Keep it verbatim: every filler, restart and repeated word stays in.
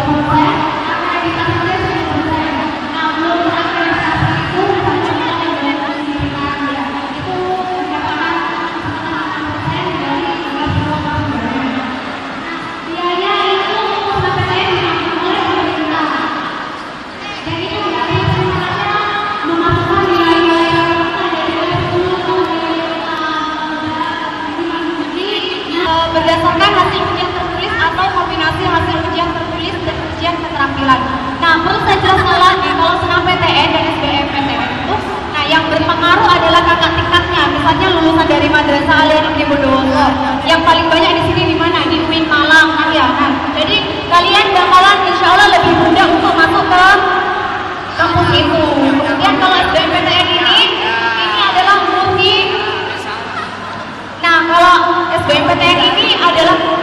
berdasarkan hasil ujian tertulis atau kombinasi hasil ujian tertulis dan ujian keterampilan. Nah, perlu saya jelaskan lagi kalau senam P T N dan S B M P T N itu, nah yang berpengaruh adalah kakak tingkatnya. Misalnya lulusan dari Madrasah Alia Negeri Bondowoso, yang paling banyak di sini di mana? Di U I N Malang, kan ya. Nah, jadi kalian bakalan insya Allah lebih mudah untuk masuk ke kampus itu. Kemudian kalau S B M P T N ini, ini adalah multi. Nah, kalau S B M P T N ini adalah